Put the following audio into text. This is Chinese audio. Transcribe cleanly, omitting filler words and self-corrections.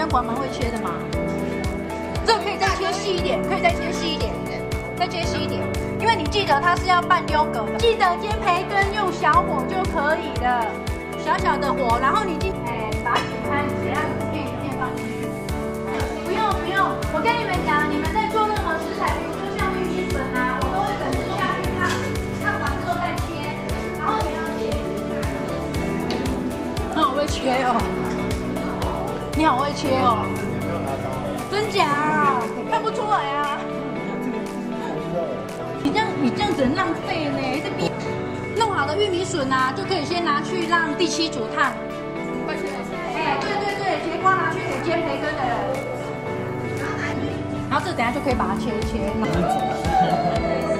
香果还蛮会切的嘛。这个可以再切细一点，可以再切细一点，再切细一点，因为你记得它是要拌优格的，记得煎培根用小火就可以了，小小的火，然后你把它煮开，只要一片一片放进去。不用，我跟你们讲，你们在做任何食材，比如说像玉米笋啊，我都会整只下去烫完之后再切，然后你要切。很好会切哦，你好会切哦，真假啊？看不出来啊。你这样子很浪费呢，弄好的玉米笋啊，就可以先拿去让第7组烫。对，节瓜拿去给煎培根的人。然后这等下就可以把它切一切。